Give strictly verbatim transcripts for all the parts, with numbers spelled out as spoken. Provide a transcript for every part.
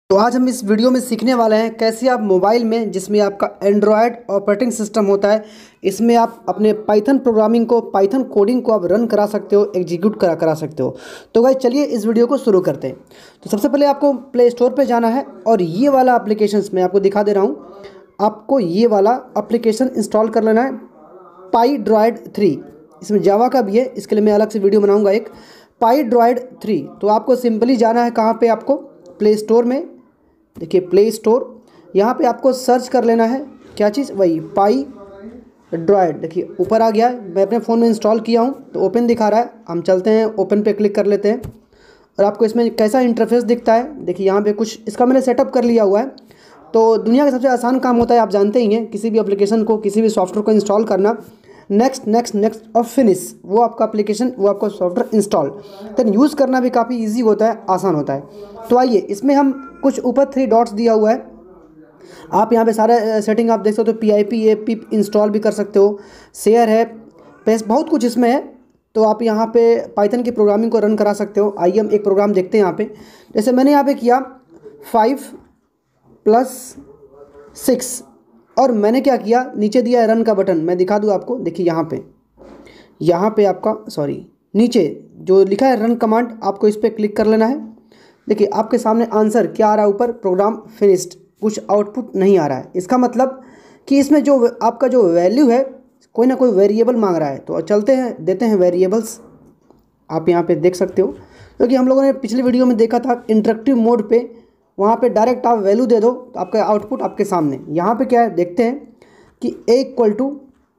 तो आज हम इस वीडियो में सीखने वाले हैं कैसे आप मोबाइल में, जिसमें आपका एंड्रॉयड ऑपरेटिंग सिस्टम होता है, इसमें आप अपने पाइथन प्रोग्रामिंग को, पाइथन कोडिंग को आप रन करा सकते हो, एग्जीक्यूट करा करा सकते हो। तो गाइस चलिए इस वीडियो को शुरू करते हैं। तो सबसे पहले आपको प्ले स्टोर पर जाना है और ये वाला एप्लीकेशन मैं आपको दिखा दे रहा हूँ। आपको ये वाला एप्लीकेशन इंस्टॉल कर लेना है, पाईड्रॉयड थ्री। इसमें जावा का भी है, इसके लिए मैं अलग से वीडियो बनाऊँगा एक, पाईड्रॉयड थ्री। तो आपको सिंपली जाना है कहाँ पर, आपको प्ले स्टोर में, देखिए प्ले स्टोर, यहाँ पे आपको सर्च कर लेना है क्या चीज़, वही पाईड्रॉयड। देखिए ऊपर आ गया है, मैं अपने फ़ोन में इंस्टॉल किया हूँ तो ओपन दिखा रहा है। हम चलते हैं ओपन पे क्लिक कर लेते हैं और आपको इसमें कैसा इंटरफेस दिखता है। देखिए यहाँ पे कुछ इसका मैंने सेटअप कर लिया हुआ है। तो दुनिया का सबसे आसान काम होता है, आप जानते ही हैं, किसी भी एप्लीकेशन को, किसी भी सॉफ्टवेयर को इंस्टॉल करना, नेक्स्ट नेक्स्ट नेक्स्ट और फिनिश, वो आपका एप्लीकेशन, वो आपका सॉफ्टवेयर इंस्टॉल, देन यूज़ करना भी काफ़ी इजी होता है, आसान होता है। तो आइए, इसमें हम कुछ ऊपर थ्री डॉट्स दिया हुआ है, आप यहाँ पे सारा सेटिंग आप देख सकते हो। पी आई पी है, पिप इंस्टॉल भी कर सकते हो, शेयर है, पेस्ट, बहुत कुछ इसमें है। तो आप यहाँ पे पाइथन की प्रोग्रामिंग को रन करा सकते हो। आइए हम एक प्रोग्राम देखते हैं यहाँ पे। जैसे मैंने यहाँ पे किया फाइव प्लस सिक्स, और मैंने क्या किया, नीचे दिया है रन का बटन, मैं दिखा दूँ आपको। देखिए यहाँ पे, यहाँ पे आपका सॉरी नीचे जो लिखा है रन कमांड, आपको इस पर क्लिक कर लेना है। देखिए आपके सामने आंसर क्या आ रहा है ऊपर, प्रोग्राम फिनिश्ड, कुछ आउटपुट नहीं आ रहा है। इसका मतलब कि इसमें जो आपका जो वैल्यू है, कोई ना कोई वेरिएबल मांग रहा है। तो चलते हैं, देते हैं वेरिएबल्स, आप यहाँ पे देख सकते हो। क्योंकि हम लोगों ने पिछली वीडियो में देखा था इंटरेक्टिव मोड पे, वहाँ पे डायरेक्ट आप वैल्यू दे दो तो आपका आउटपुट आपके सामने। यहाँ पे क्या है, देखते हैं कि a equal to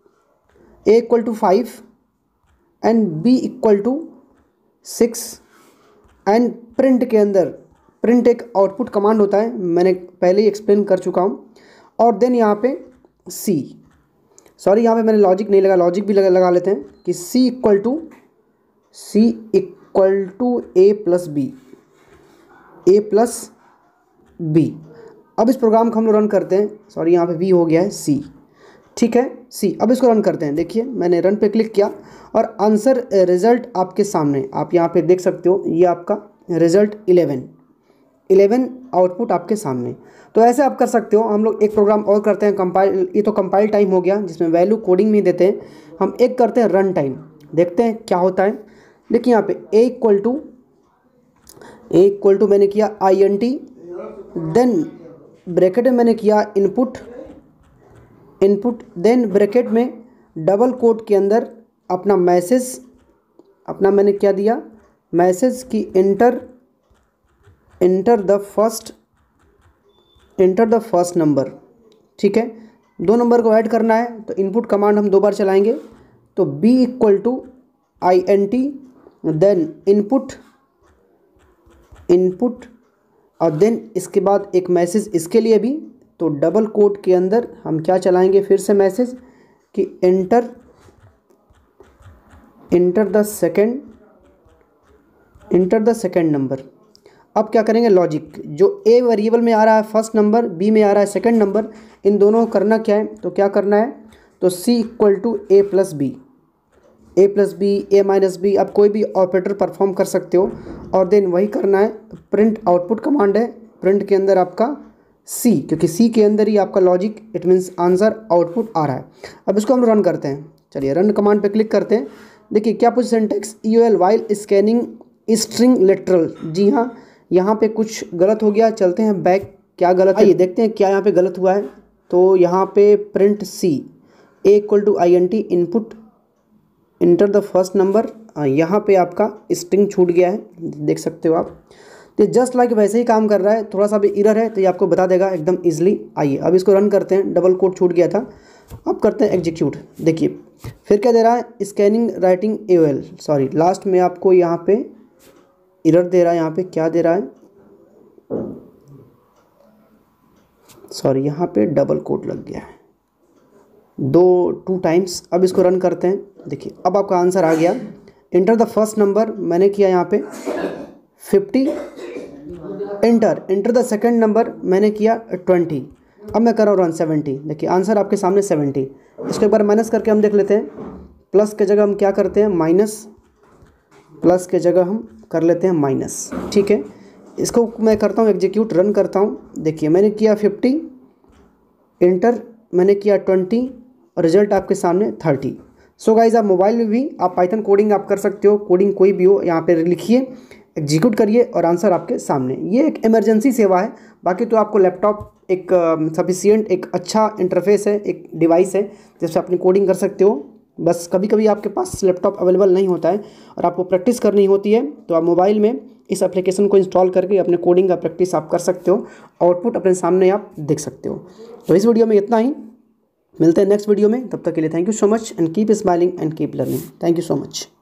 a equal to five and b equal to six, and print के अंदर, प्रिंट एक आउटपुट कमांड होता है, मैंने पहले ही एक्सप्लेन कर चुका हूँ। और देन यहाँ पे सी, सॉरी यहाँ पे मैंने लॉजिक नहीं लगा, लॉजिक भी लगा लगा लेते हैं कि c equal to c equal to a plus b, a plus b. अब इस प्रोग्राम को हम लोग रन करते हैं, सॉरी यहाँ पे बी हो गया है, सी, ठीक है, सी। अब इसको रन करते हैं। देखिए मैंने रन पे क्लिक किया और आंसर रिजल्ट आपके सामने, आप यहाँ पे देख सकते हो, ये आपका रिजल्ट इलेवन, इलेवन आउटपुट आपके सामने। तो ऐसे आप कर सकते हो। हम लोग एक प्रोग्राम और करते हैं, कंपाइल, ये तो कंपाइल टाइम हो गया जिसमें वैल्यू कोडिंग में देते हैं। हम एक करते हैं रन टाइम, देखते हैं क्या होता है। देखिए यहाँ पे a equal to a equal to मैंने किया I N T, then bracket में मैंने किया इनपुट इनपुट देन ब्रैकेट में डबल कोट के अंदर अपना मैसेज, अपना मैंने क्या दिया, मैसेज की enter enter the first enter the first number, ठीक है। दो नंबर को ऐड करना है तो इनपुट कमांड हम दो बार चलाएंगे। तो b equal to I N T, then input input और देन इसके बाद एक मैसेज इसके लिए भी, तो डबल कोट के अंदर हम क्या चलाएंगे, फिर से मैसेज कि enter enter the second enter the second number. अब क्या करेंगे, लॉजिक, जो ए वेरिएबल में आ रहा है फर्स्ट नंबर, बी में आ रहा है सेकेंड नंबर, इन दोनों को करना क्या है, तो क्या करना है, तो c equal to a plus b, a plus b, a minus b, आप कोई भी ऑपरेटर परफॉर्म कर सकते हो। और देन वही करना है, प्रिंट आउटपुट कमांड है, प्रिंट के अंदर आपका सी, क्योंकि सी के अंदर ही आपका logic, it means answer output आ रहा है। अब इसको हम रन करते हैं। चलिए रन कमांड पे क्लिक करते हैं। देखिए क्या कुछ syntax, U L while scanning string literal, जी हाँ यहाँ पे कुछ गलत हो गया। चलते हैं बैक, क्या गलत है ये देखते हैं क्या यहाँ पे गलत हुआ है। तो यहाँ पे print c, a equal to I N T, input enter the first number, यहाँ पे आपका स्ट्रिंग छूट गया है, देख सकते हो आप। तो जस्ट लाइक वैसे ही काम कर रहा है, थोड़ा सा भी एरर है तो ये आपको बता देगा एकदम इजीली। आइए अब इसको रन करते हैं, डबल कोट छूट गया था। अब करते हैं एग्जीक्यूट। देखिए फिर क्या दे रहा है, scanning writing A O L, sorry last में आपको यहाँ पे एरर दे रहा है। यहाँ पे क्या दे रहा है, सॉरी यहाँ पे डबल कोट लग गया है, दो टू टाइम्स। अब इसको रन करते हैं। देखिए अब आपका आंसर आ गया, इंटर द फर्स्ट नंबर, मैंने किया यहाँ पे fifty, enter enter the second number, मैंने किया ट्वेंटी, अब मैं कर रहा हूँ रन सेवेंटी। देखिए आंसर आपके सामने सेवेंटी। इसको एक बार माइनस करके हम देख लेते हैं, प्लस के जगह हम क्या करते हैं माइनस, प्लस के जगह हम कर लेते हैं माइनस, ठीक है। इसको मैं करता हूँ एग्जीक्यूट, रन करता हूँ। देखिए मैंने किया फिफ्टी, इंटर मैंने किया ट्वेंटी और रिजल्ट आपके सामने थर्टी। सो गाइज आप मोबाइल में भी आप पाइथन कोडिंग आप कर सकते हो, कोडिंग कोई भी हो यहाँ पे लिखिए, एग्जीक्यूट करिए और आंसर आपके सामने। ये एक इमरजेंसी सेवा है, बाकी तो आपको लैपटॉप एक सफिशिएंट एक अच्छा इंटरफेस है, एक डिवाइस है जिससे अपनी कोडिंग कर सकते हो। बस कभी कभी आपके पास लैपटॉप अवेलेबल नहीं होता है और आपको प्रैक्टिस करनी होती है, तो आप मोबाइल में इस एप्लीकेशन को इंस्टॉल करके अपने कोडिंग का प्रैक्टिस आप कर सकते हो, आउटपुट अपने सामने आप देख सकते हो। तो इस वीडियो में इतना ही, मिलते हैं नेक्स्ट वीडियो में। तब तक के लिए thank you so much and keep smiling and keep learning. Thank you so much.